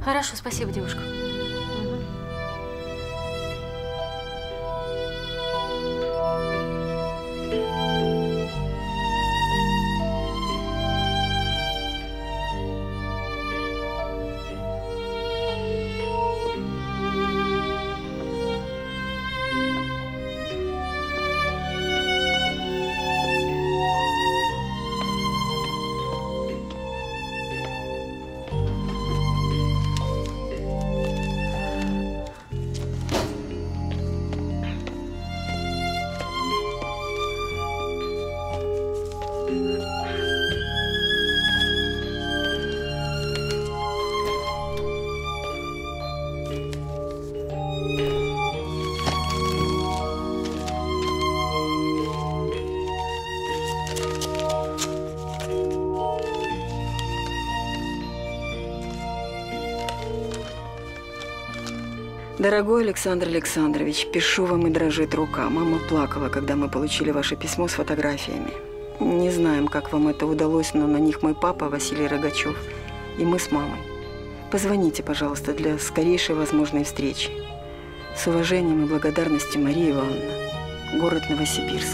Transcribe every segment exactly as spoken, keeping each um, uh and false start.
Хорошо, спасибо, девушка. Дорогой Александр Александрович, пишу вам и дрожит рука. Мама плакала, когда мы получили ваше письмо с фотографиями. Не знаем, как вам это удалось, но на них мой папа Василий Рогачев и мы с мамой. Позвоните, пожалуйста, для скорейшей возможной встречи. С уважением и благодарностью, Мария Ивановна. Город Новосибирск.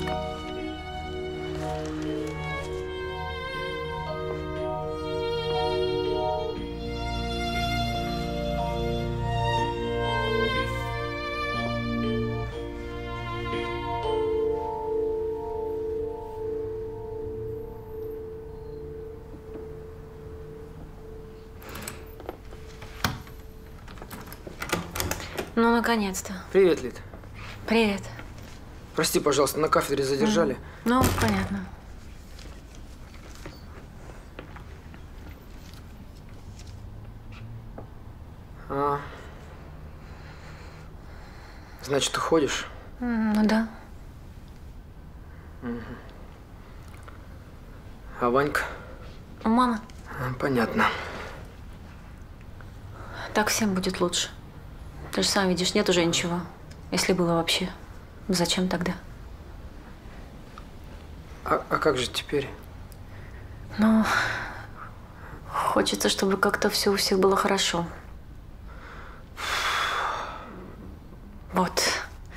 Ну, наконец-то. Привет, Лид. Привет. Прости, пожалуйста, на кафедре задержали. Ну, понятно. А, значит, уходишь? Ну да. Угу. А Ванька? Мама. А, понятно. Так всем будет лучше. Ты же сам видишь, нет уже ничего. Если было вообще, зачем тогда? А, а как же теперь? Ну, хочется, чтобы как-то все у всех было хорошо. Вот.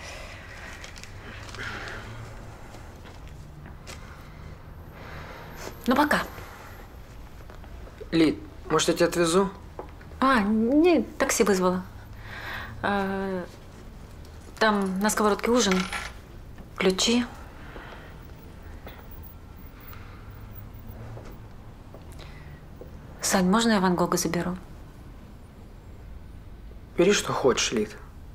Ну, пока. Лид, может, я тебя отвезу? А, не, такси вызвала. А, там на сковородке ужин, ключи. Сань, можно я Ван Гога заберу? Бери, что хочешь, Лид.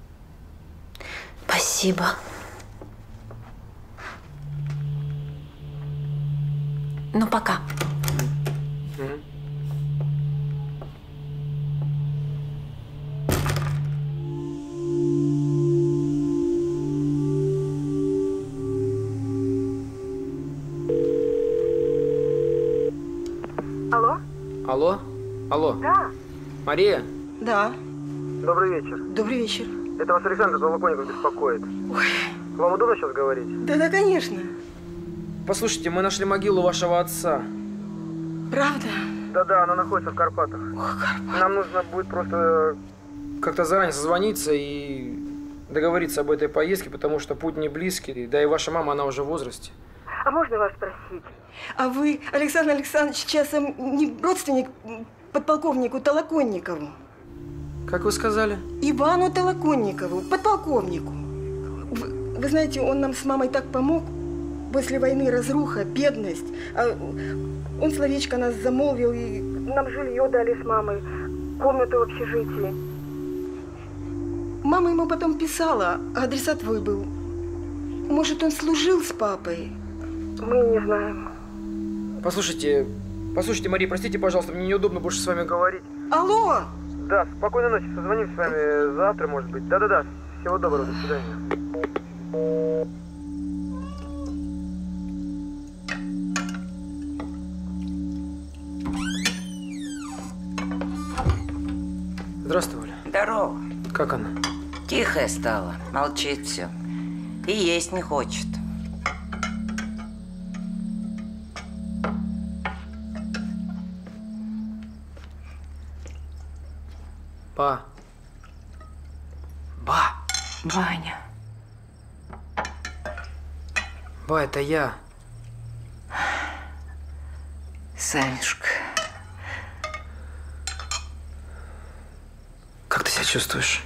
Спасибо. Ну, пока. Угу. Алло? Алло? Алло? Да. Мария? Да. Добрый вечер. Добрый вечер. Это вас Александр Толоконников беспокоит. Ой. Вам удобно сейчас говорить? Да-да, конечно. Послушайте, мы нашли могилу вашего отца. Правда? Да-да, она находится в Карпатах. Ох, Карпат. Нам нужно будет просто как-то заранее созвониться и договориться об этой поездке, потому что путь не близкий, да и ваша мама, она уже в возрасте. А можно вас спросить? А вы, Александр Александрович, часом не родственник подполковнику Толоконникову? Как вы сказали? Ивану Толоконникову, подполковнику. Вы, вы знаете, он нам с мамой так помог. После войны разруха, бедность. А он словечко нас замолвил, и нам жилье дали с мамой, комнату в общежитии. Мама ему потом писала, а адресат твой был. Может, он служил с папой? Мы не знаем. Послушайте, послушайте, Мария, простите, пожалуйста, мне неудобно больше с вами говорить. Алло! Да, спокойной ночи, созвонимся с вами завтра, может быть. Да-да-да, всего доброго, до свидания. Здравствуй, Оля. Здорово. Как она? Тихая стала, молчит все. И есть не хочет. Ба. Ба. Ваня. Ба, это я. Санюшка. Как ты себя чувствуешь?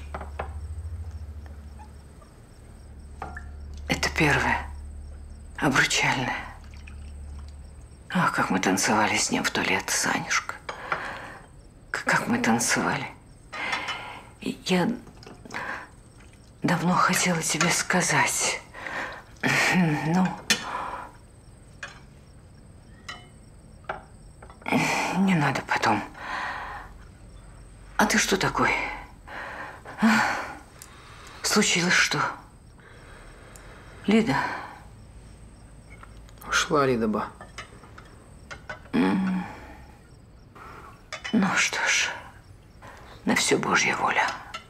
Это первое. Обручальное. Ах, как мы танцевали с ним в то лето, Санюшка. К- Как мы танцевали. И я давно хотела тебе сказать. Ну, не надо потом. А ты что такой? А? Случилось что? Лида? Ушла Лида, ба. Ну что ж, на все Божья воля.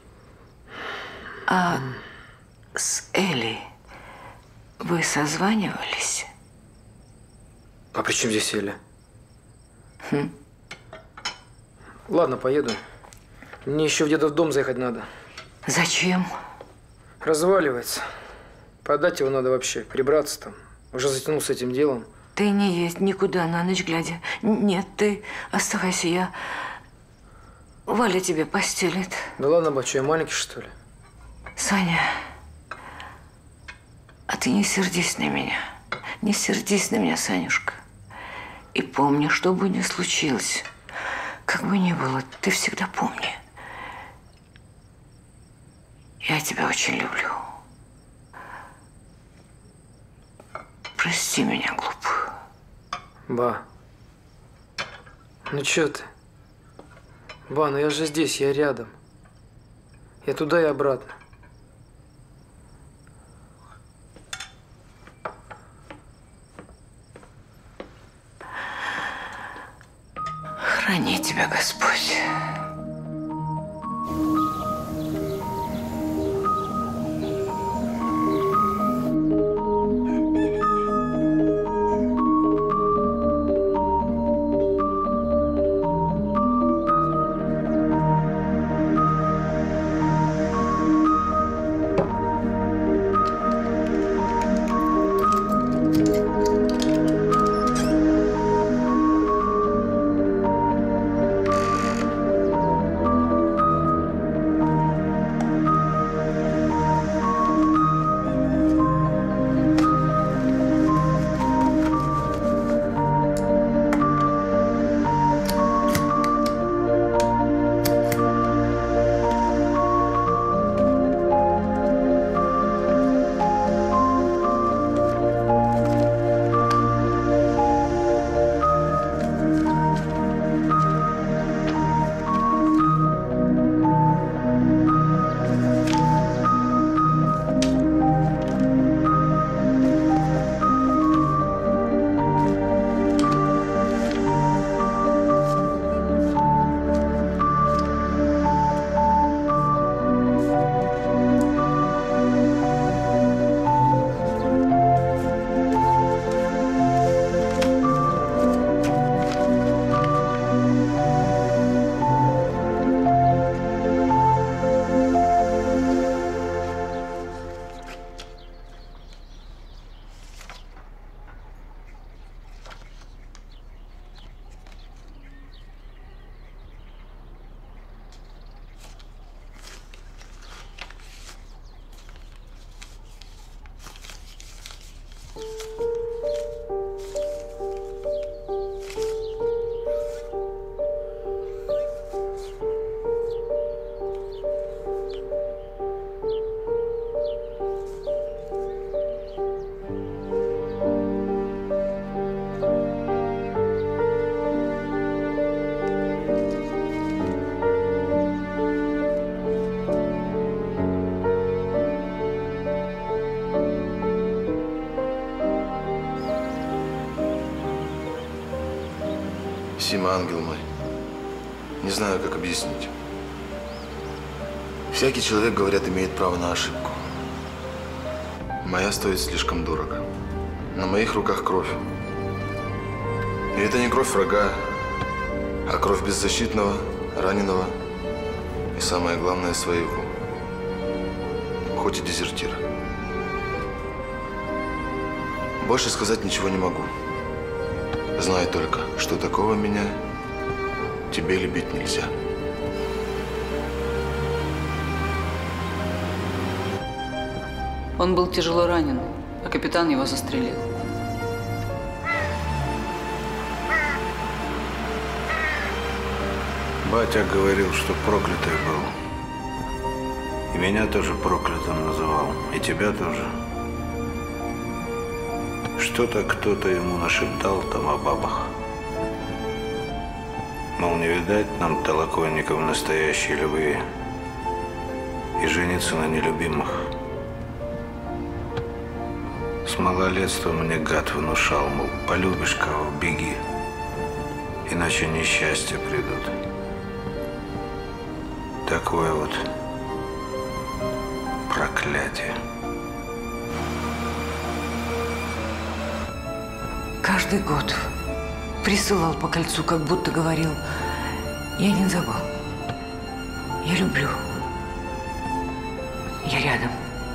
А с Элей вы созванивались? А при чем здесь Эля? Хм. Ладно, поеду. Мне еще в дедов дом заехать надо. Зачем? Разваливается. Продать его надо вообще, прибраться там. Уже затянул с этим делом. Ты не едь никуда на ночь глядя. Нет, ты оставайся, я... Валя тебе постелит. Да ладно, ба, что, я маленький, что ли? Саня, а ты не сердись на меня. Не сердись на меня, Санюшка. И помни, что бы ни случилось, как бы ни было, ты всегда помни. Я тебя очень люблю. Прости меня, глупую. Ба. Ну чё ты? Ба, ну я же здесь, я рядом. Я туда и обратно. Храни тебя Господь. Сима, ангел мой, не знаю, как объяснить. Всякий человек, говорят, имеет право на ошибку. Моя стоит слишком дорого. На моих руках кровь. И это не кровь врага, а кровь беззащитного, раненого и самое главное, своего. Хоть и дезертир. Больше сказать ничего не могу. Знаю только, что такого меня тебе любить нельзя. Он был тяжело ранен, а капитан его застрелил. Батя говорил, что проклятый был. И меня тоже проклятым называл. И тебя тоже. Что-то кто-то ему нашептал там о бабах. Мол, не видать нам, толоконников, настоящей любви. И жениться на нелюбимых. С малолетства мне гад внушал, мол, полюбишь кого, беги. Иначе несчастья придут. Такое вот проклятие. Каждый год присылал по кольцу, как будто говорил: я не забыл, я люблю, я рядом.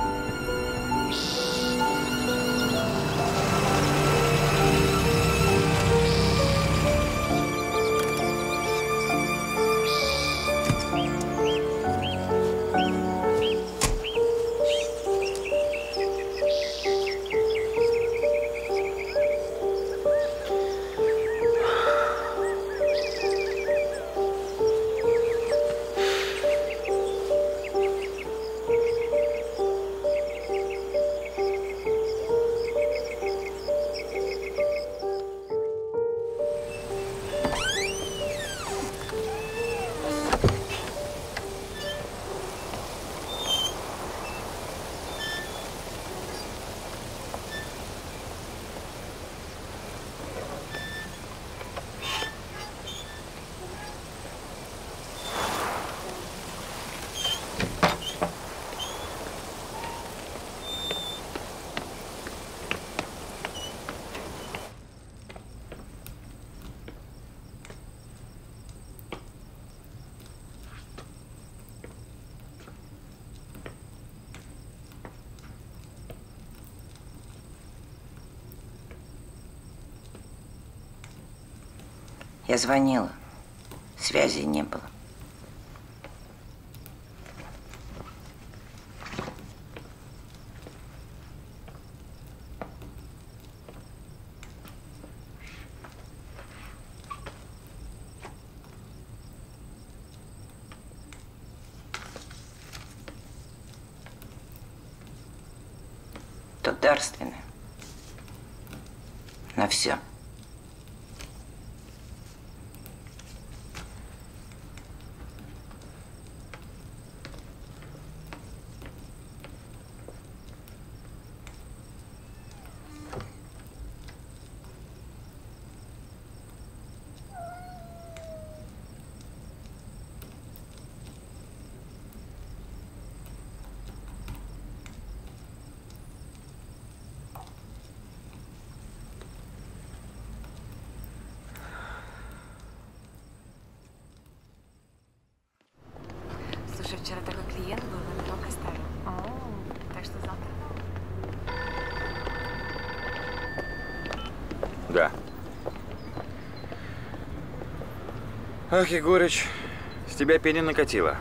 Я звонила. Связи не было. Тут дарственное. На все. Вчера такой клиент был, номерок оставил. О, так что завтра. Да. Ах, Егорыч, с тебя пени накатило.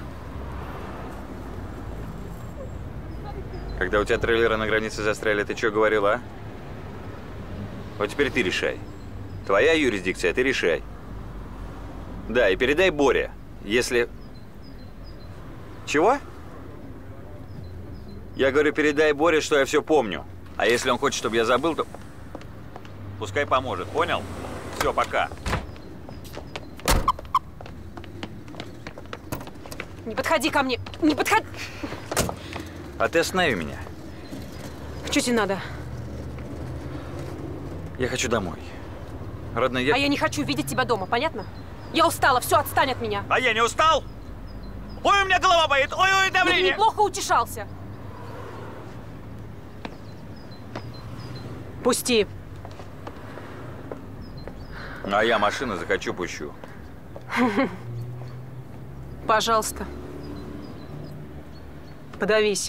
Когда у тебя трейлеры на границе застряли, ты что говорил, а? Вот теперь ты решай. Твоя юрисдикция, ты решай. Да, и передай Боре, если... Чего? Я говорю, передай Боре, что я все помню. А если он хочет, чтобы я забыл, то пускай поможет. Понял? Все, пока. Не подходи ко мне! Не подходи! А ты останови меня. Что тебе надо? Я хочу домой. Родная, я... А я не хочу видеть тебя дома, понятно? Я устала, все, отстань от меня. А я не устал? Ой, у меня голова болит! Ой-ой, давление! Ну, неплохо утешался. Пусти. А я машину захочу, пущу. Пожалуйста. Подавись.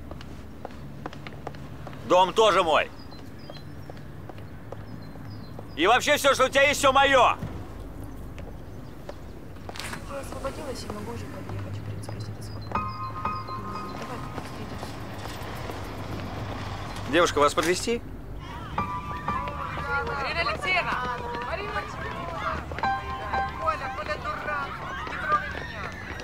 Дом тоже мой. И вообще все, что у тебя есть, все мое. Я освободилась и могу уже подъехать, в принципе, если ты свободна. Давай встретимся. Девушка, вас подвезти? Марина Алексеевна! Марина Алексеевна! Коля, Коля дурак! Не трогай меня!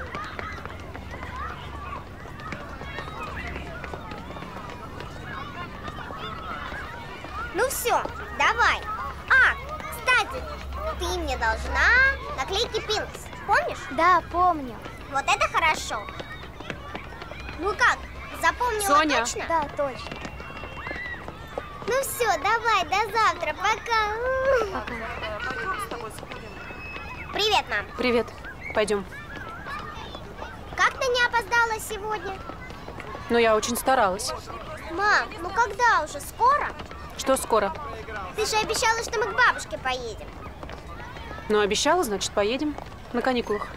Ну все, давай. А, кстати, ты мне должна наклейки Пинкс. Помнишь? Да, помню. Вот это хорошо. Ну как, запомнила Соня. точно? Да, точно. Ну все, давай, до завтра, пока. Пойдем с тобой сходим. Привет, мам. Привет. Пойдем. Как ты не опоздала сегодня? Ну, я очень старалась. Мам, ну когда уже? Скоро? Что скоро? Ты же обещала, что мы к бабушке поедем. Ну, обещала, значит, поедем. На каникулах.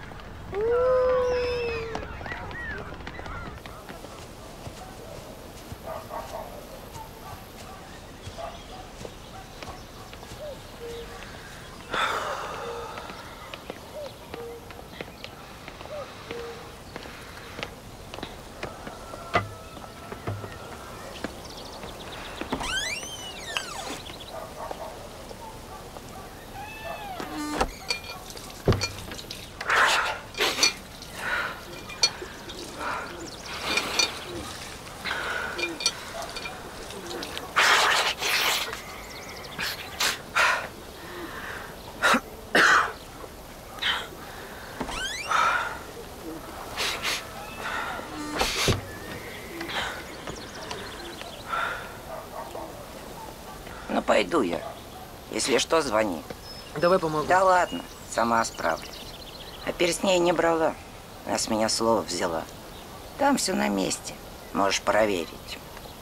Ну, пойду я. Если что, звони. Давай помогу. Да ладно, сама справлюсь. А перстней не брала. Она с меня слово взяла. Там все на месте. Можешь проверить.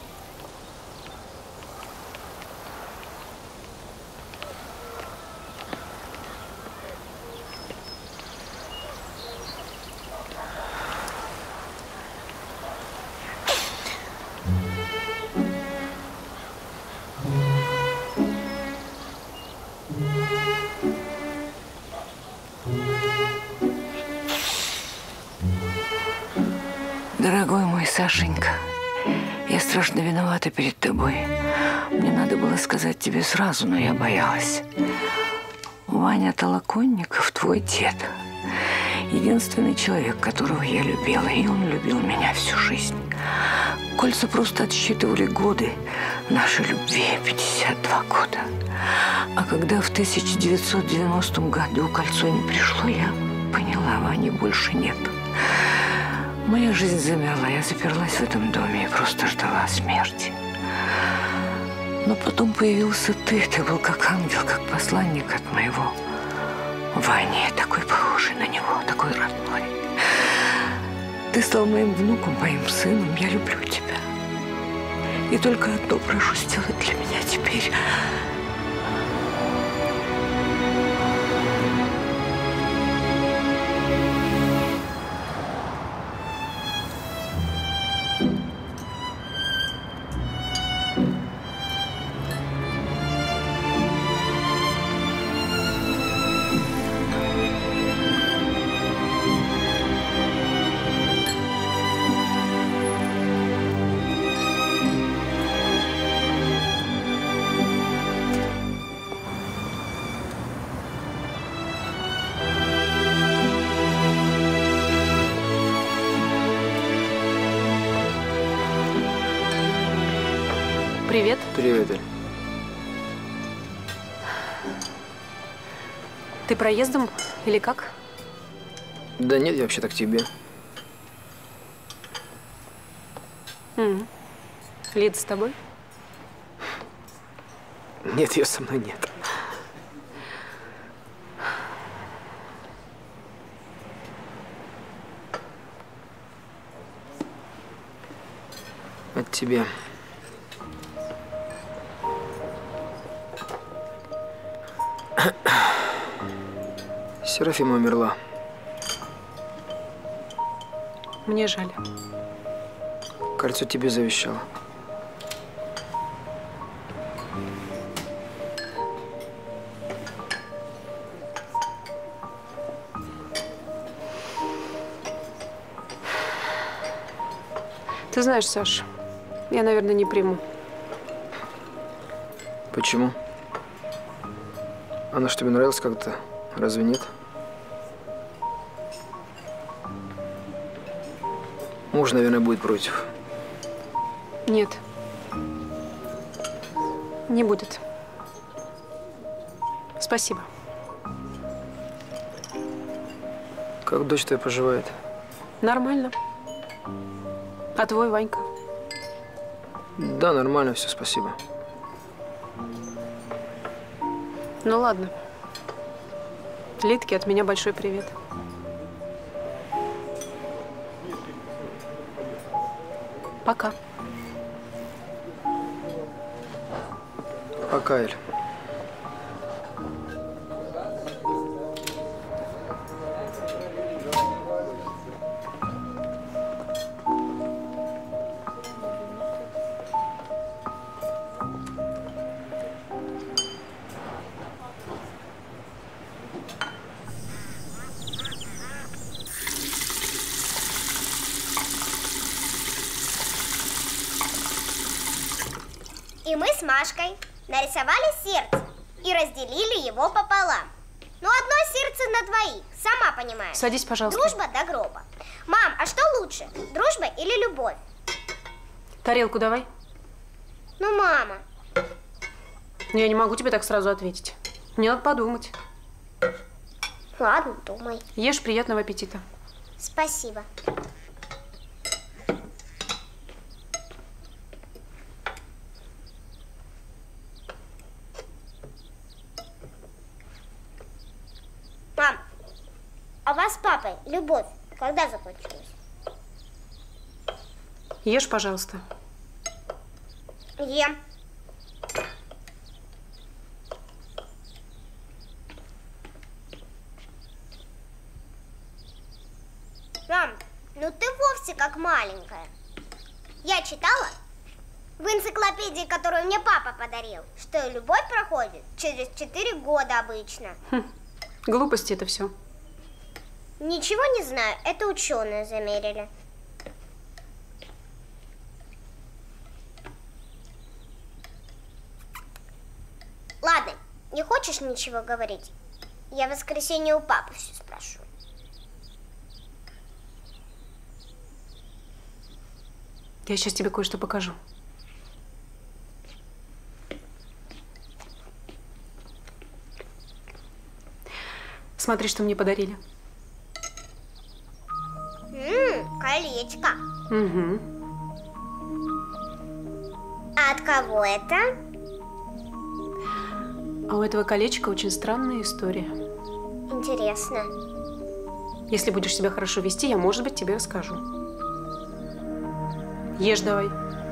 Дорогой мой Сашенька, я страшно виновата перед тобой. Мне надо было сказать тебе сразу, но я боялась. Ваня Толоконников, твой дед, единственный человек, которого я любила, и он любил меня всю жизнь. Кольца просто отсчитывали годы нашей любви, пятьдесят два года. А когда в тысяча девятьсот девяностом году кольцо не пришло, я поняла, Вани больше нет. Моя жизнь замерла, я заперлась в этом доме и просто ждала смерти. Но потом появился ты, ты был как ангел, как посланник от моего Вани, такой похожий на него, такой родной. Ты стал моим внуком, моим сыном, я люблю тебя. И только одно прошу сделать для меня теперь. Привет. Привет, Эль. Ты проездом или как? Да нет, я вообще-то к тебе. М-м. Лида с тобой? Нет, ее со мной нет. От тебя. Серафима умерла. Мне жаль. Кольцо тебе завещала. Ты знаешь, Саш, я, наверное, не приму. Почему? Она ж тебе нравилась как-то? Разве нет? Муж, наверное, будет против. Нет. Не будет. Спасибо. Как дочь твоя поживает? Нормально. А твой, Ванька? Да, нормально все, спасибо. Ну ладно. Литке от меня большой привет. Пока. Пока, Эль. И мы с Машкой нарисовали сердце и разделили его пополам. Ну, одно сердце на двоих, сама понимаешь. Садись, пожалуйста. Дружба до гроба. Мам, а что лучше, дружба или любовь? Тарелку давай. Ну, мама. Я не могу тебе так сразу ответить. Мне надо подумать. Ладно, думай. Ешь, приятного аппетита. Спасибо. Мам, а у вас с папой любовь когда закончилась? Ешь, пожалуйста. Ем. Мам, ну ты вовсе как маленькая. Я читала в энциклопедии, которую мне папа подарил, что любовь проходит через четыре года обычно. Хм. Глупости это все. Ничего не знаю, это ученые замерили. Ладно, не хочешь ничего говорить? Я в воскресенье у папы все спрошу. Я сейчас тебе кое-что покажу. Смотри, что мне подарили. Ммм, колечко. Угу. А от кого это? А у этого колечка очень странная история. Интересно. Если будешь себя хорошо вести, я, может быть, тебе расскажу. Ешь давай.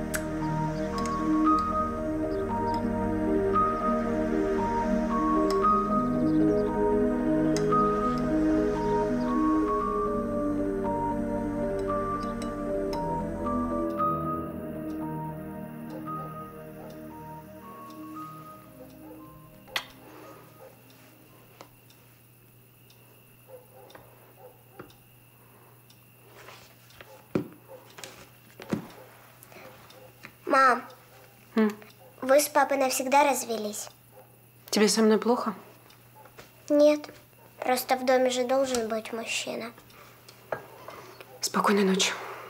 Мам, М? вы с папой навсегда развелись? Тебе со мной плохо? Нет, просто в доме же должен быть мужчина. Спокойной ночи.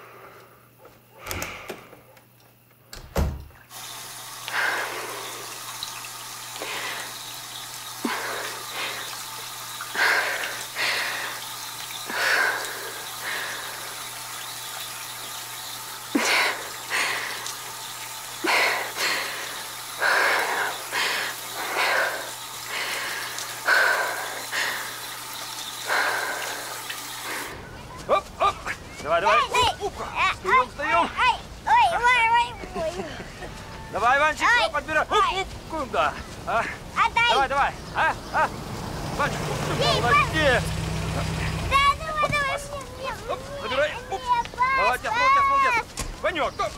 Давай, давай. Встаем, встаем. Ой, ой, ой, ой. Давай, Иванчик, Ай, подбирай. ай. Куда? А? Отдай. Давай, давай. А? А? Иванчик, Эй, молодец. Да, давай, давай. Подбирай. Молодец, молодец, молодец. Ванек, да.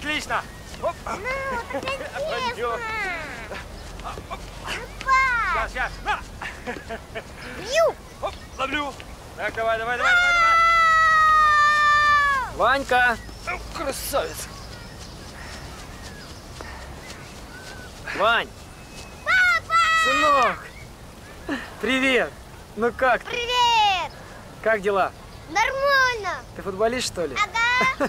Отлично! Оп. Ну, Пойдем. Сейчас, сейчас. На! Бью! Оп, ловлю. Так, давай, давай, давай, давай, давай. Ванька! Красавец! Вань! Папа! Сынок! Привет! Ну как ты? Привет! Как дела? Нормально! Ты футболист, что ли? Ага!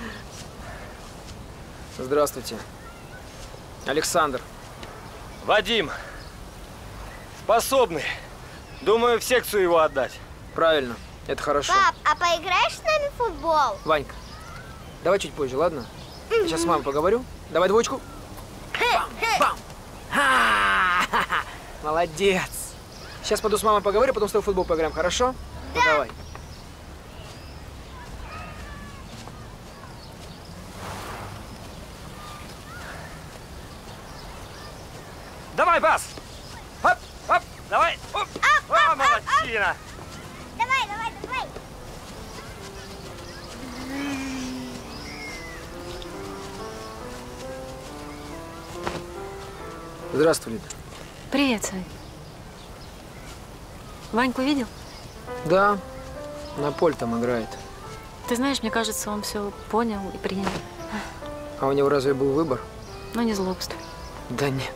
Здравствуйте. Александр. Вадим. Способный. Думаю, в секцию его отдать. Правильно. Это хорошо. Пап, а поиграешь с нами в футбол? Ванька, давай чуть позже, ладно? Я сейчас с мамой поговорю. Давай двоечку. Бам, бам. Ха-ха-ха. Молодец. Сейчас пойду с мамой поговорю, потом с тобой в футбол поиграем, хорошо? Да. Ну, давай. Давай, пас! Оп, оп, давай! Оп. Оп, О, оп, молодчина! Давай, давай, давай! Здравствуй, Лида. Привет, Сань. Ваньку видел? Да, на поле там играет. Ты знаешь, мне кажется, он все понял и принял. А у него разве был выбор? Но не злобствуй. Да нет.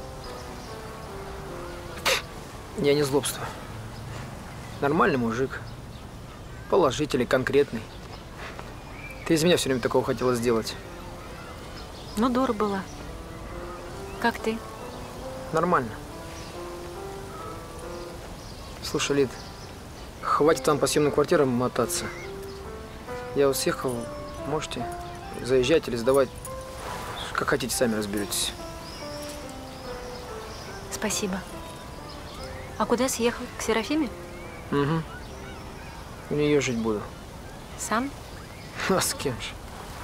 Я не злобствую. Нормальный мужик. Положительный, конкретный. Ты из меня все время такого хотела сделать. Ну, дура была. Как ты? Нормально. Слушай, Лид, хватит там по съемным квартирам мотаться. Я вот съехал, можете заезжать или сдавать. Как хотите, сами разберетесь. Спасибо. А куда съехал? К Серафиме? Угу. У нее жить буду. Сам? А с кем же?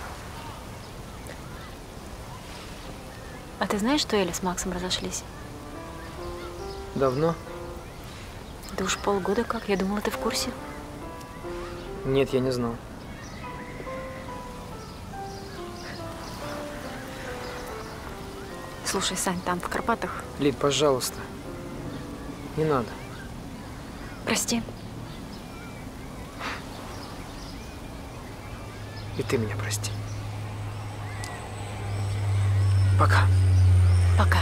А ты знаешь, что Эля с Максом разошлись? Давно? Да уж полгода как. Я думала, ты в курсе. Нет, я не знал. Слушай, Сань, там, в Карпатах. Лид, пожалуйста. Не надо. Прости. И ты меня прости. Пока. Пока.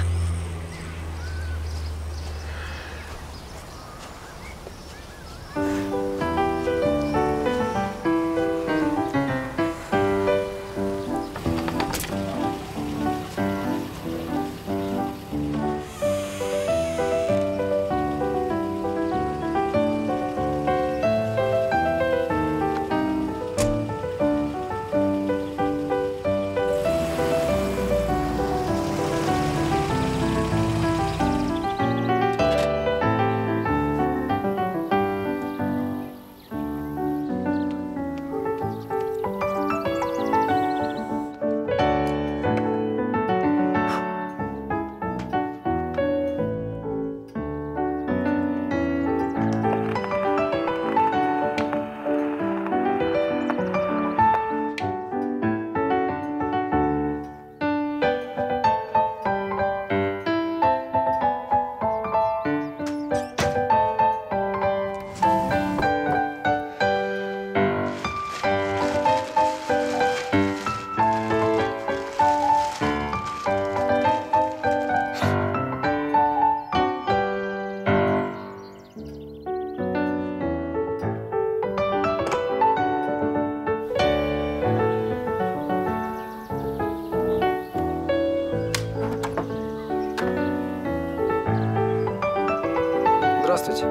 Здравствуйте.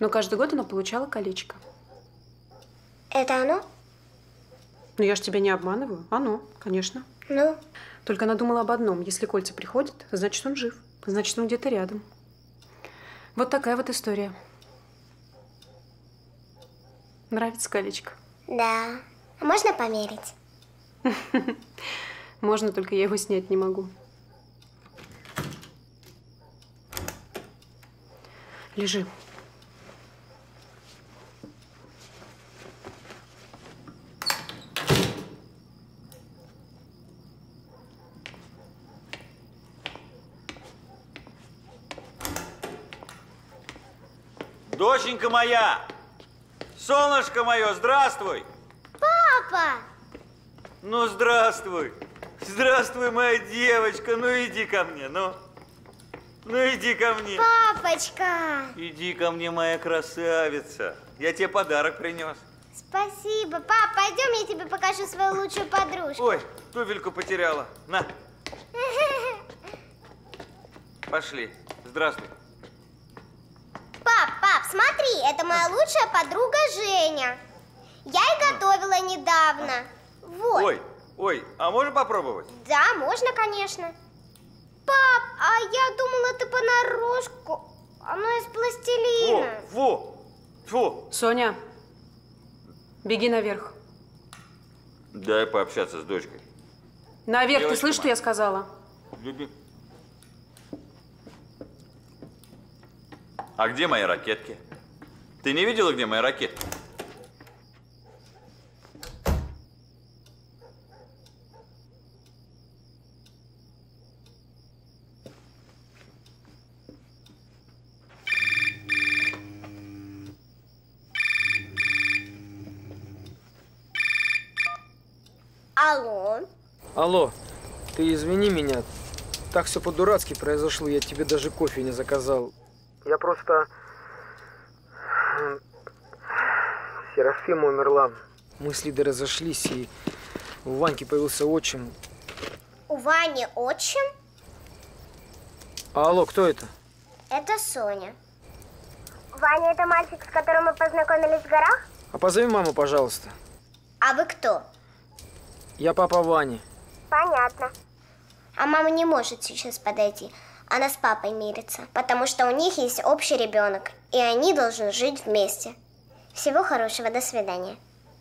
Но каждый год она получала колечко. Это оно? Ну, я ж тебя не обманываю. Оно, конечно. Ну? Только она думала об одном. Если кольца приходят, значит, он жив. Значит, он где-то рядом. Вот такая вот история. Нравится колечко? Да. А можно померить? Можно, только я его снять не могу. Лежи. Доченька моя! Солнышко мое, здравствуй! Папа! Ну, здравствуй! Здравствуй, моя девочка! Ну, иди ко мне, ну! Ну, иди ко мне! Папочка! Иди ко мне, моя красавица! Я тебе подарок принес. Спасибо. Пап, пойдем, я тебе покажу свою лучшую подружку. Ой, туфельку потеряла. На! Пошли. Здравствуй. Пап, пап, смотри, это моя лучшая подруга Женя. Я ей готовила недавно. Вот. Ой, ой, а можно попробовать? Да, можно, конечно. Пап, а я думала, ты понарошку. Оно из пластилина. Фу, фу, фу. Соня, беги наверх. Дай пообщаться с дочкой. Наверх, Девочка ты слышишь, что я сказала? Люби. А где мои ракетки? Ты не видела, где мои ракетки? Алло. Алло, ты извини меня. Так все по-дурацки произошло, я тебе даже кофе не заказал. Я просто... Серафима умерла. Мы с Лидой разошлись, и у Ваньки появился отчим. У Вани отчим? Алло, кто это? Это Соня. Ваня, это мальчик, с которым мы познакомились в горах? А позови маму, пожалуйста. А вы кто? Я папа Вани. Понятно. А мама не может сейчас подойти. Она с папой мирится, потому что у них есть общий ребенок, и они должны жить вместе. Всего хорошего, до свидания.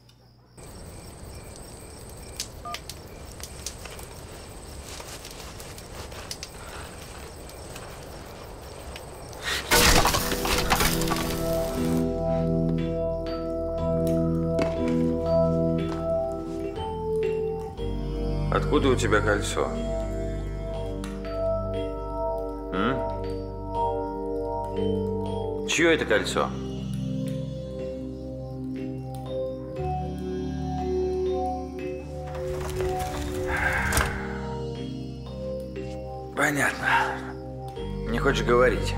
Откуда у тебя кольцо? М? Чье это кольцо? Понятно. Не хочешь говорить?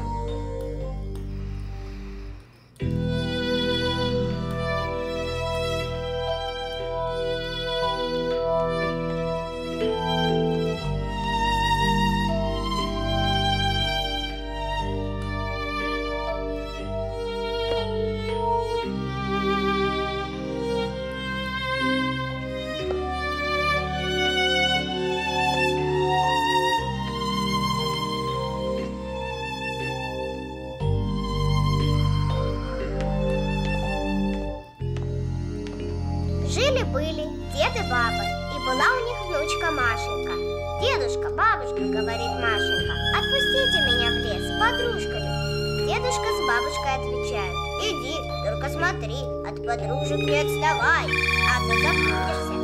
Жили-были дед и баба, и была у них внучка Машенька. Дедушка, бабушка, говорит Машенька, отпустите меня в лес с подружками. Дедушка с бабушкой отвечают, иди, только смотри, от подружек не отставай, а то заблудишься.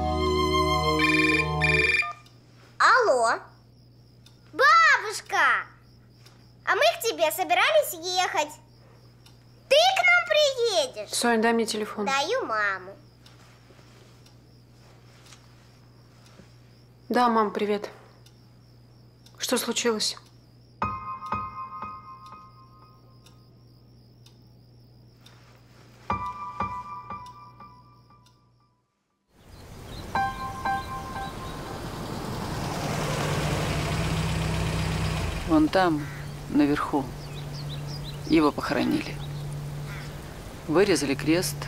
Алло, бабушка, а мы к тебе собирались ехать. Ты к нам приедешь? Сонь, дай мне телефон. Даю маму. Да, мам, привет. Что случилось? Вон там, наверху, его похоронили. Вырезали крест.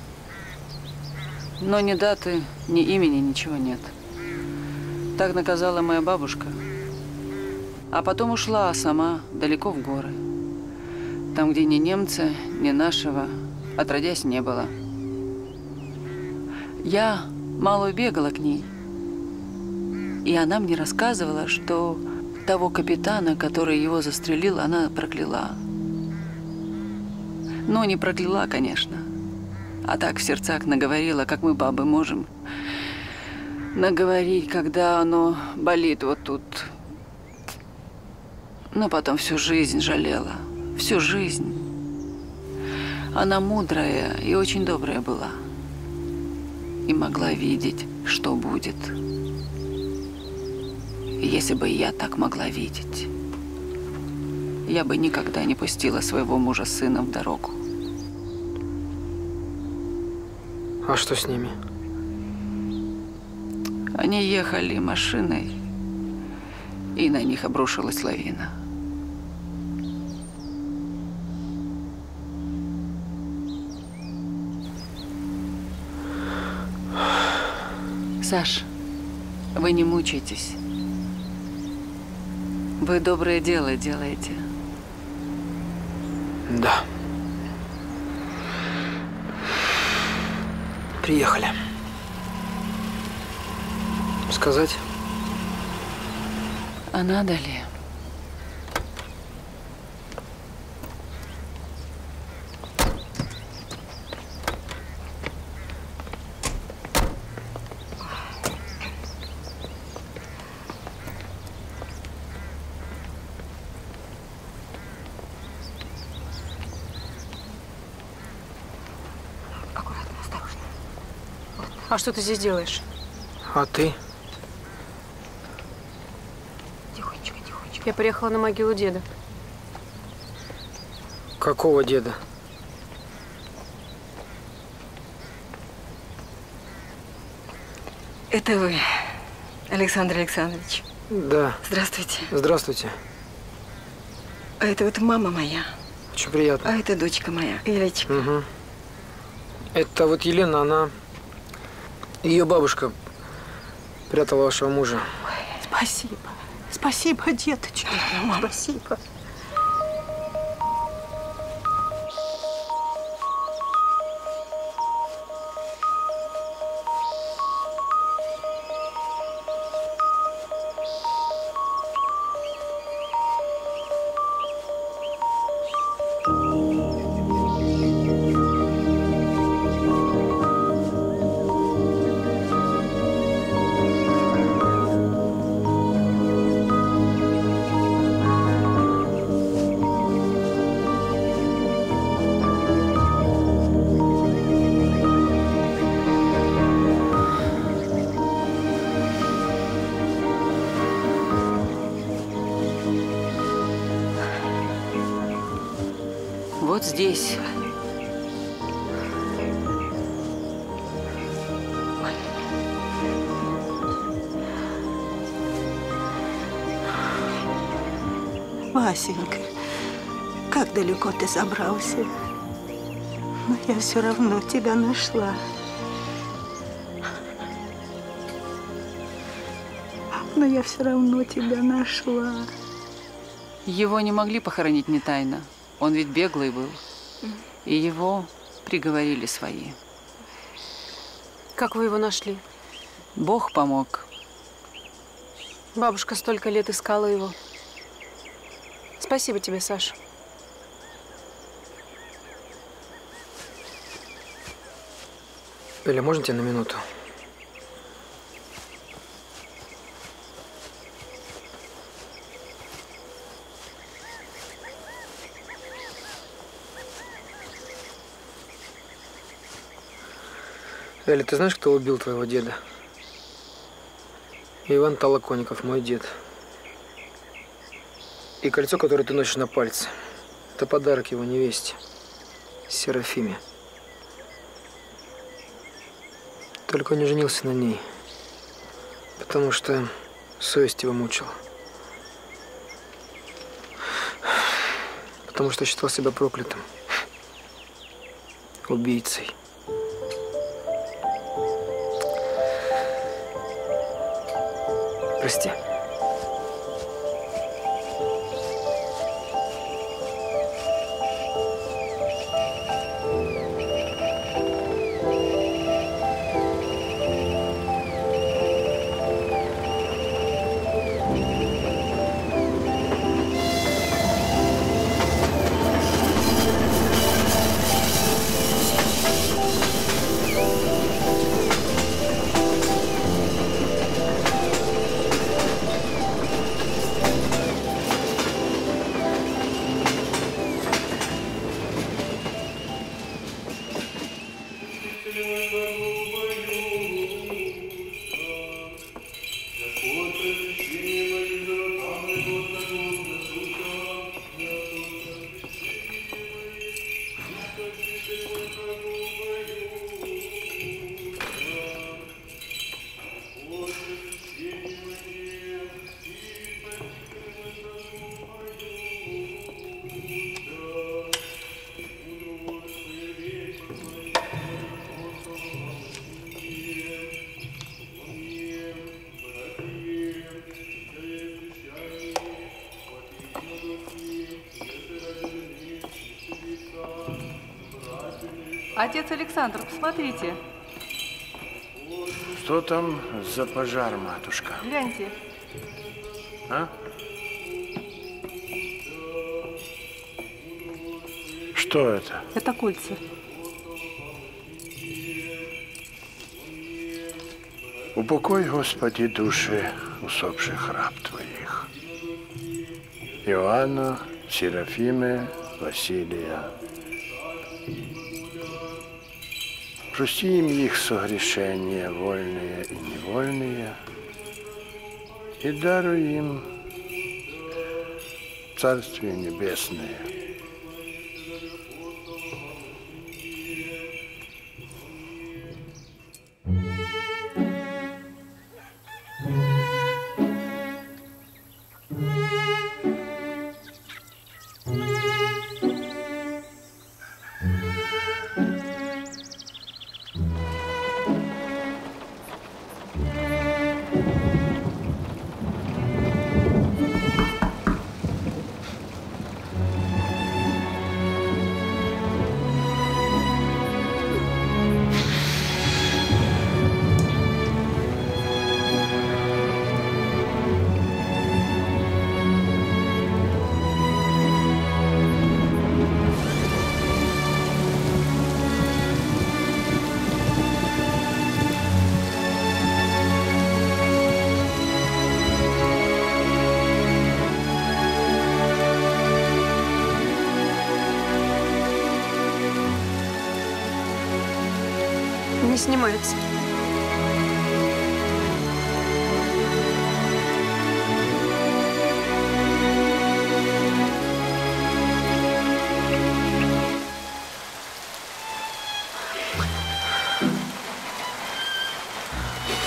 Но ни даты, ни имени, ничего нет. Так наказала моя бабушка. А потом ушла сама далеко в горы. Там, где ни немца, ни нашего, отродясь, не было. Я мало бегала к ней. И она мне рассказывала, что того капитана, который его застрелил, она прокляла. Ну, не прокляла, конечно. А так в сердцах наговорила, как мы, бабы, можем наговорить, когда оно болит вот тут. Но потом всю жизнь жалела. Всю жизнь. Она мудрая и очень добрая была. И могла видеть, что будет. И если бы я так могла видеть, я бы никогда не пустила своего мужа с сыном в дорогу. А что с ними? Они ехали машиной, и на них обрушилась лавина. Саш, вы не мучайтесь. Вы доброе дело делаете. Да. Приехали. Сказать? А надо ли? А что ты здесь делаешь? А ты? Тихонечко, тихонечко. Я приехала на могилу деда. Какого деда? Это вы, Александр Александрович? Да. Здравствуйте. Здравствуйте. А это вот мама моя. Очень приятно. А это дочка моя, Елечка. Угу. Это вот Елена, она… Ее бабушка прятала вашего мужа. Спасибо. Спасибо, деточка. Спасибо. Вот здесь. Васенька, как далеко ты забрался. Но я все равно тебя нашла. Но я все равно тебя нашла. Его не могли похоронить не тайно. Он ведь беглый был. И его приговорили свои. Как вы его нашли? Бог помог. Бабушка столько лет искала его. Спасибо тебе, Саша. Эля, можно тебя на минуту? Эля, ты знаешь, кто убил твоего деда? Иван Толоконников, мой дед. И кольцо, которое ты носишь на пальце, это подарок его невесте, Серафиме. Только он не женился на ней, потому что совесть его мучила. Потому что считал себя проклятым. убийцей. Прости. Отец Александр, посмотрите. Что там за пожар, матушка? Гляньте. А? Что это? Это кольца. Упокой, Господи, души усопших раб Твоих. Иоанна, Серафиме, Василия. Прости им их согрешения, вольные и невольные, и даруй им Царствие Небесное. Не снимается.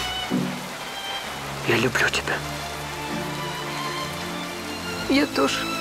Я люблю тебя. Я тоже.